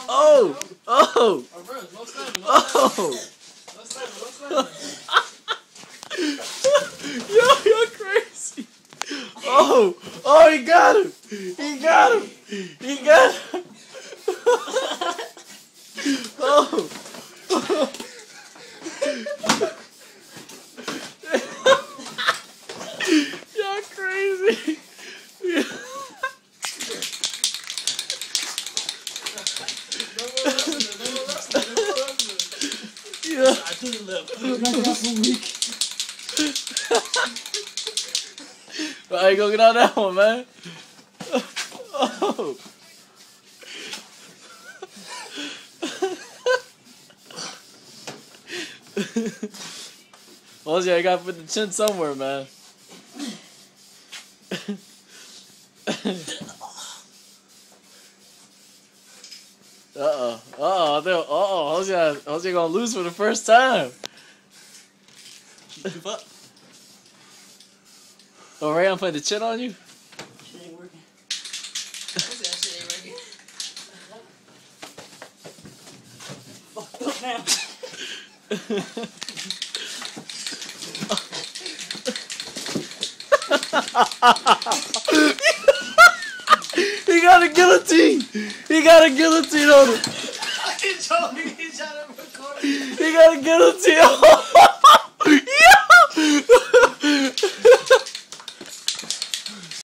Oh! Oh! Oh! Yo, you're crazy! Oh! Oh, he got him! He got him! He got him! Oh! You're crazy! Yeah. I do the left. Well, you gonna get on that one, man? Oh. Well, yeah, I gotta put the chin somewhere, man. How's you gonna lose for the first time? Keep up. Oh, Ray, I'm putting the chin on you? Shit ain't working. That shit ain't working. Fucked up now. He got a guillotine! He got a guillotine on him! I can show you. He's trying to record. He got a guillotine on him!